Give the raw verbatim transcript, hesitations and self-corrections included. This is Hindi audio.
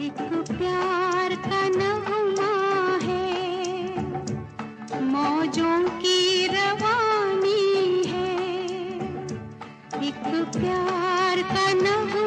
एक प्यार का नगमा है, मौजों की रवानी है। एक प्यार का नगमा